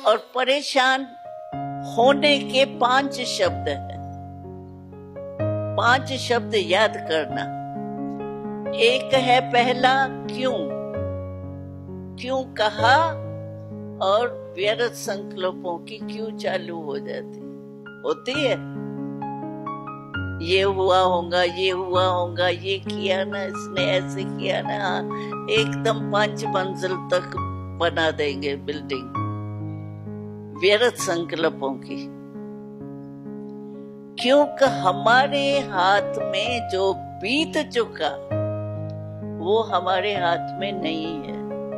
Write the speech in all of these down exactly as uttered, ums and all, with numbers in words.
और परेशान होने के पांच शब्द हैं। पांच शब्द याद करना। एक है पहला क्यों, क्यों कहा, और व्यर्थ संकल्पों की क्यों चालू हो जाती होती है। ये हुआ होगा, ये हुआ होगा, ये किया ना इसने, ऐसे किया ना, एकदम पांच मंजिल तक बना देंगे बिल्डिंग व्यर्थ संकल्पों की। क्योंकि हमारे हाथ में जो बीत चुका वो हमारे हाथ में नहीं है।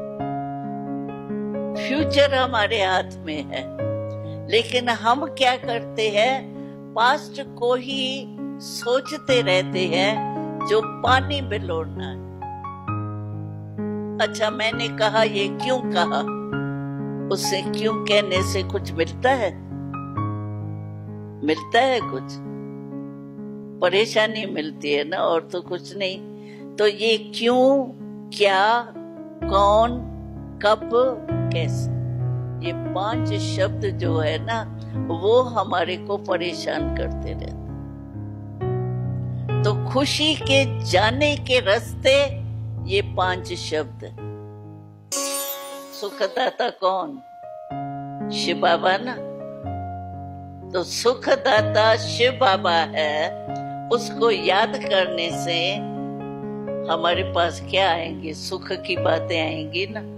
फ्यूचर हमारे हाथ में है, लेकिन हम क्या करते हैं, पास्ट को ही सोचते रहते हैं जो पानी बिलोड़ना है। अच्छा मैंने कहा, ये क्यों कहा, उससे क्यों कहने से कुछ मिलता है? मिलता है कुछ? परेशानी मिलती है ना, और तो कुछ नहीं। तो ये क्यों, क्या, कौन, कब, कैसे, ये पांच शब्द जो है ना वो हमारे को परेशान करते रहते। तो खुशी के जाने के रास्ते ये पांच शब्द। सुखदाता कौन? शिव बाबा ना। तो सुखदाता शिव बाबा है, उसको याद करने से हमारे पास क्या आएंगे? सुख की बातें आएंगी ना।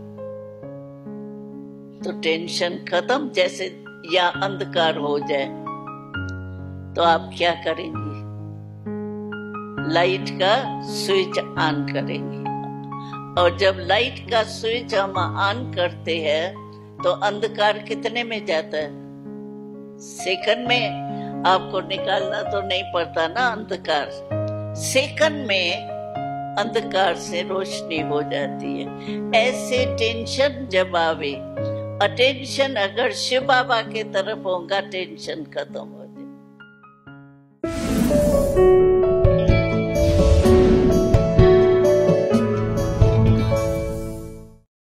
तो टेंशन खत्म। जैसे या अंधकार हो जाए तो आप क्या करेंगे? लाइट का स्विच ऑन करेंगे, और जब लाइट का स्विच हम ऑन करते हैं तो अंधकार कितने में जाता है? सेकंड में। आपको निकालना तो नहीं पड़ता ना अंधकार, सेकंड में अंधकार से रोशनी हो जाती है। ऐसे टेंशन जब आवे, अटेंशन अगर शिव बाबा के तरफ होगा, टेंशन खत्म।